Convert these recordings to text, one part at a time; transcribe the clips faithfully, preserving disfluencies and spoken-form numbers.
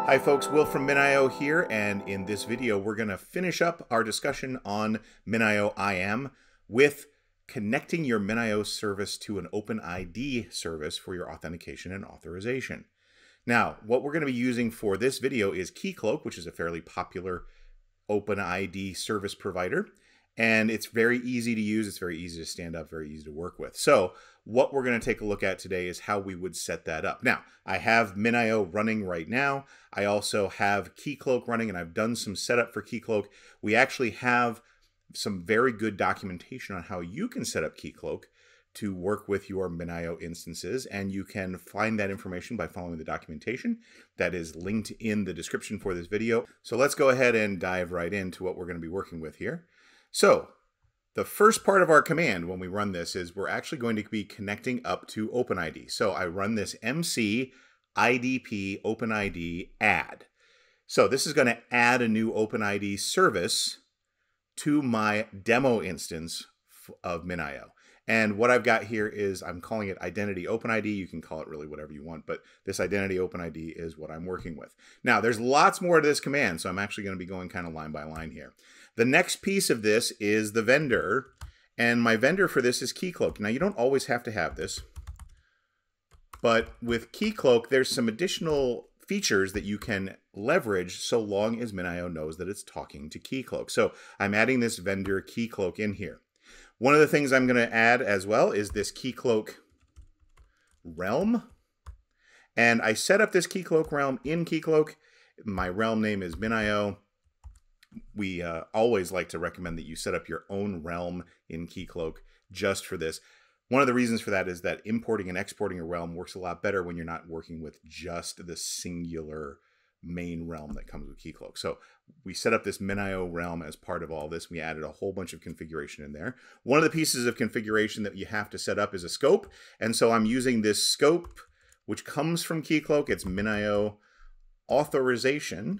Hi folks, Will from MinIO here, and in this video we're going to finish up our discussion on MinIO I A M with connecting your MinIO service to an OpenID service for your authentication and authorization. Now, what we're going to be using for this video is Keycloak, which is a fairly popular OpenID service provider, and it's very easy to use, it's very easy to stand up, very easy to work with. So what we're going to take a look at today is how we would set that up. Now, I have MinIO running right now. I also have Keycloak running, and I've done some setup for Keycloak. We actually have some very good documentation on how you can set up Keycloak to work with your MinIO instances, and you can find that information by following the documentation that is linked in the description for this video. So let's go ahead and dive right into what we're going to be working with here. So the first part of our command when we run this is we're actually going to be connecting up to OpenID. So I run this mc idp OpenID add. So this is going to add a new OpenID service to my demo instance of MinIO. And what I've got here is I'm calling it Identity OpenID. You can call it really whatever you want, but this Identity OpenID is what I'm working with. Now, there's lots more to this command, so I'm actually going to be going kind of line by line here. The next piece of this is the vendor, and my vendor for this is Keycloak. Now, you don't always have to have this, but with Keycloak, there's some additional features that you can leverage so long as MinIO knows that it's talking to Keycloak. So I'm adding this vendor Keycloak in here. One of the things I'm going to add as well is this Keycloak realm. And I set up this Keycloak realm in Keycloak. My realm name is MinIO. We uh, always like to recommend that you set up your own realm in Keycloak just for this. One of the reasons for that is that importing and exporting a realm works a lot better when you're not working with just the singular main realm that comes with Keycloak. So we set up this MinIO realm as part of all this. We added a whole bunch of configuration in there. One of the pieces of configuration that you have to set up is a scope. And so I'm using this scope, which comes from Keycloak. It's MinIO authorization.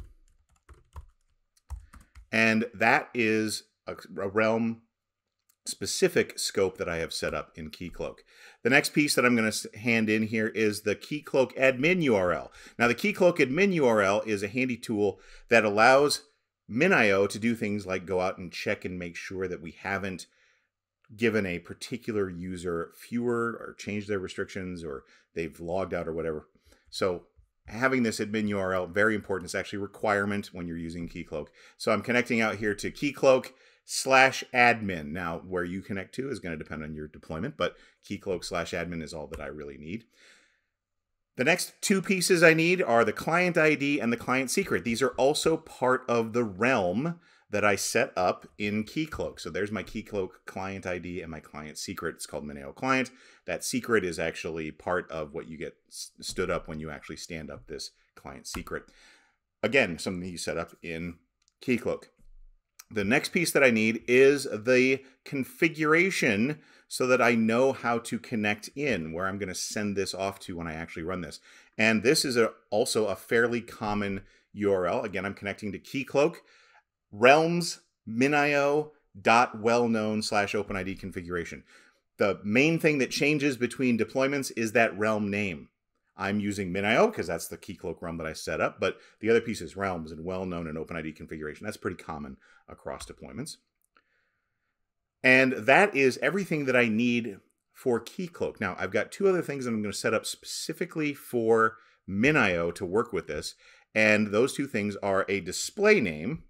And that is a, a realm specific scope that I have set up in Keycloak. The next piece that I'm going to hand in here is the Keycloak admin U R L. Now, the Keycloak admin U R L is a handy tool that allows MinIO to do things like go out and check and make sure that we haven't given a particular user fewer or changed their restrictions or they've logged out or whatever. So having this admin U R L, very important. It's actually a requirement when you're using Keycloak. So I'm connecting out here to Keycloak slash admin. Now, where you connect to is going to depend on your deployment, but Keycloak slash admin is all that I really need. The next two pieces I need are the client I D and the client secret. These are also part of the realm that I set up in Keycloak. So there's my Keycloak client I D and my client secret. It's called MinIO client. That secret is actually part of what you get stood up when you actually stand up this client secret. Again, something you set up in Keycloak. The next piece that I need is the configuration so that I know how to connect in, where I'm going to send this off to when I actually run this. And this is a, also a fairly common U R L. Again, I'm connecting to Keycloak, realms, MinIO, dot well-known slash OpenID configuration. The main thing that changes between deployments is that realm name. I'm using MinIO because that's the Keycloak realm that I set up, but the other piece is realms and well-known and OpenID configuration. That's pretty common across deployments. And that is everything that I need for Keycloak. Now, I've got two other things that I'm going to set up specifically for MinIO to work with this, and those two things are a display name,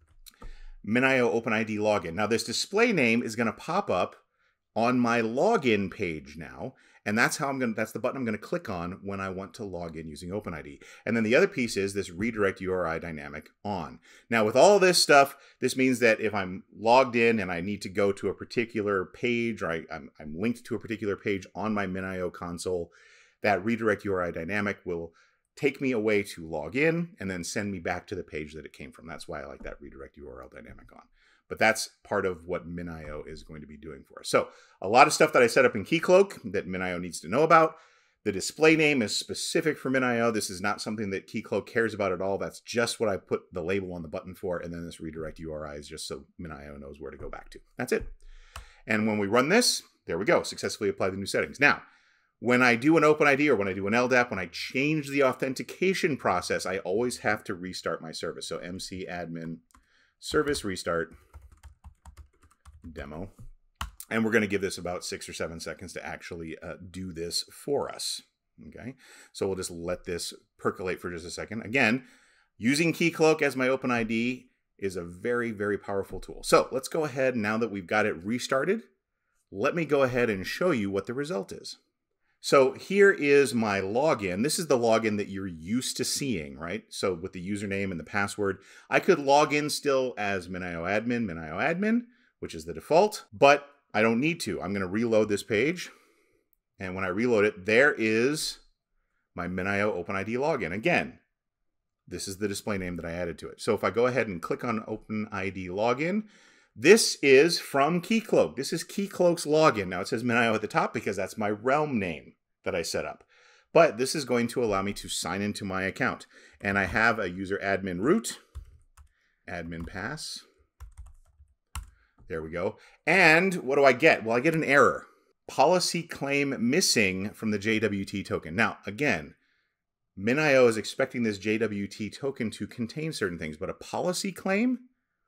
MinIO OpenID login. Now, this display name is going to pop up on my login page now, and that's how I'm going to, that's the button I'm going to click on when I want to log in using OpenID. And then the other piece is this redirect U R I dynamic on. Now, with all this stuff, this means that if I'm logged in and I need to go to a particular page, or I, I'm, I'm linked to a particular page on my MinIO console, that redirect U R I dynamic will take me away to log in and then send me back to the page that it came from. That's why I like that redirect U R L dynamic on. But that's part of what MinIO is going to be doing for us. So a lot of stuff that I set up in Keycloak that MinIO needs to know about. The display name is specific for MinIO. This is not something that Keycloak cares about at all. That's just what I put the label on the button for. And then this redirect U R I is just so MinIO knows where to go back to. That's it. And when we run this, there we go. Successfully apply the new settings. Now, when I do an OpenID or when I do an L D A P, when I change the authentication process, I always have to restart my service. So mcadmin service restart demo. And we're going to give this about six or seven seconds to actually uh, do this for us. Okay, so we'll just let this percolate for just a second. Again, using Keycloak as my OpenID is a very, very powerful tool. So let's go ahead, now that we've got it restarted, let me go ahead and show you what the result is. So here is my login. This is the login that you're used to seeing, right? So with the username and the password, I could log in still as MinIOadmin, MinIOadmin, which is the default, but I don't need to. I'm going to reload this page. And when I reload it, there is my MinIO OpenID login. Again, this is the display name that I added to it. So if I go ahead and click on OpenID login, this is from Keycloak. This is Keycloak's login. Now it says MinIO at the top because that's my realm name that I set up. But this is going to allow me to sign into my account. And I have a user admin root, admin pass. There we go. And what do I get? Well, I get an error. Policy claim missing from the J W T token. Now, again, MinIO is expecting this J W T token to contain certain things, but a policy claim?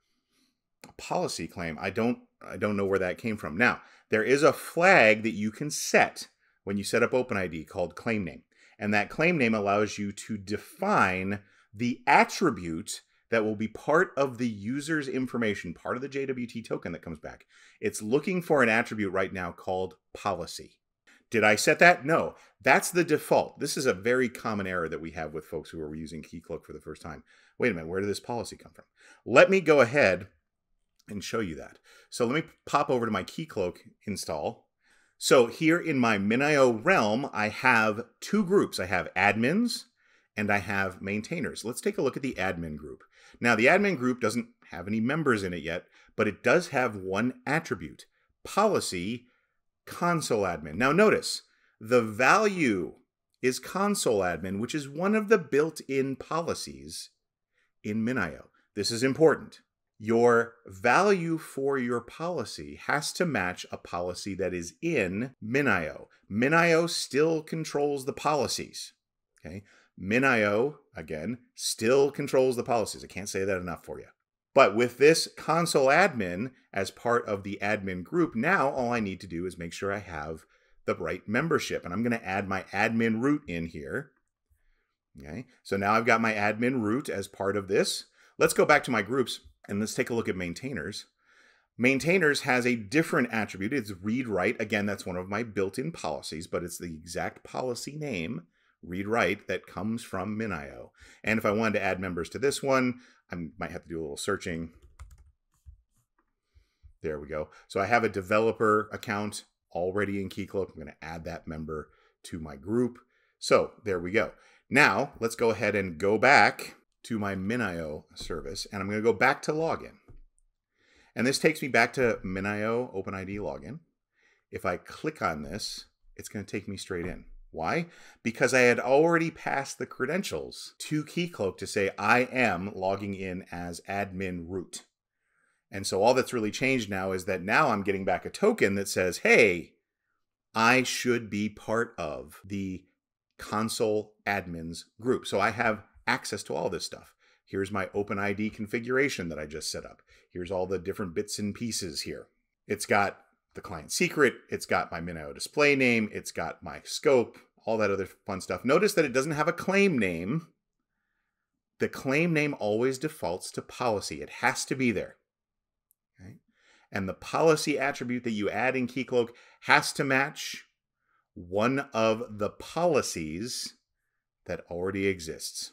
A policy claim, I don't, I don't know where that came from. Now, there is a flag that you can set when you set up OpenID called claim name. And that claim name allows you to define the attribute that will be part of the user's information, part of the J W T token that comes back. It's looking for an attribute right now called policy. Did I set that? No, that's the default. This is a very common error that we have with folks who are using Keycloak for the first time. Wait a minute, where did this policy come from? Let me go ahead and show you that. So let me pop over to my Keycloak install. So here in my MinIO realm, I have two groups. I have admins and I have maintainers. Let's take a look at the admin group. Now, the admin group doesn't have any members in it yet, but it does have one attribute, policy console admin. Now, notice the value is console admin, which is one of the built-in policies in MinIO. This is important. Your value for your policy has to match a policy that is in MinIO. MinIO still controls the policies, okay? MinIO, again, still controls the policies. I can't say that enough for you. But with this console admin as part of the admin group, now all I need to do is make sure I have the right membership. And I'm going to add my admin root in here. Okay, so now I've got my admin root as part of this. Let's go back to my groups and let's take a look at maintainers. Maintainers has a different attribute. It's read-write. Again, that's one of my built-in policies, but it's the exact policy name, read-write, that comes from MinIO. And if I wanted to add members to this one, I might have to do a little searching. There we go. So I have a developer account already in Keycloak. I'm going to add that member to my group. So there we go. Now let's go ahead and go back to my MinIO service, and I'm going to go back to login. And this takes me back to MinIO OpenID login. If I click on this, it's going to take me straight in. Why? Because I had already passed the credentials to Keycloak to say I am logging in as admin root. And so all that's really changed now is that now I'm getting back a token that says, hey, I should be part of the console admins group. So I have access to all this stuff. Here's my OpenID configuration that I just set up. Here's all the different bits and pieces here. It's got the client secret, it's got my MinIO display name, it's got my scope, all that other fun stuff. Notice that it doesn't have a claim name. The claim name always defaults to policy. It has to be there. Okay? And the policy attribute that you add in Keycloak has to match one of the policies that already exists.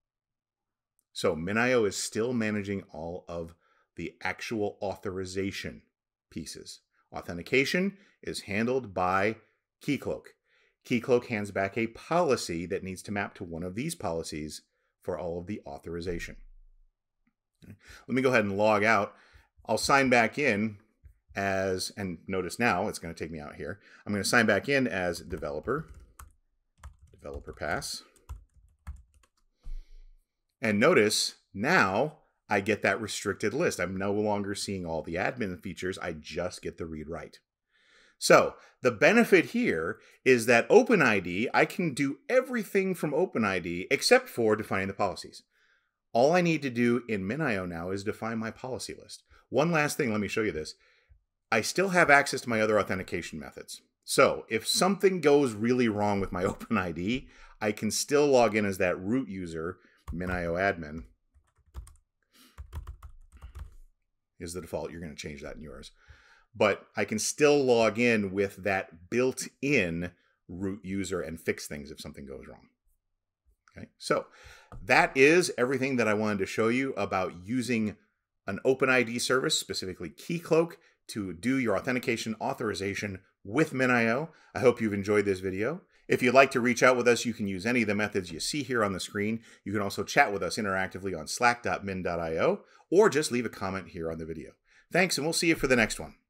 So MinIO is still managing all of the actual authorization pieces. Authentication is handled by Keycloak. Keycloak hands back a policy that needs to map to one of these policies for all of the authorization. Okay. Let me go ahead and log out. I'll sign back in as, and notice now it's going to take me out here. I'm going to sign back in as developer, developer pass. And notice now I get that restricted list. I'm no longer seeing all the admin features. I just get the read-write. So The benefit here is that OpenID, I can do everything from OpenID except for defining the policies. All I need to do in MinIO now is define my policy list. One last thing, let me show you this. I still have access to my other authentication methods. So if something goes really wrong with my OpenID, I can still log in as that root user, MinIO admin is the default. You're going to change that in yours. But I can still log in with that built-in root user and fix things if something goes wrong. Okay, so that is everything that I wanted to show you about using an OpenID service, specifically KeyCloak, to do your authentication authorization with MinIO. I hope you've enjoyed this video. If you'd like to reach out with us, you can use any of the methods you see here on the screen. You can also chat with us interactively on slack dot min dot i o or just leave a comment here on the video. Thanks, and we'll see you for the next one.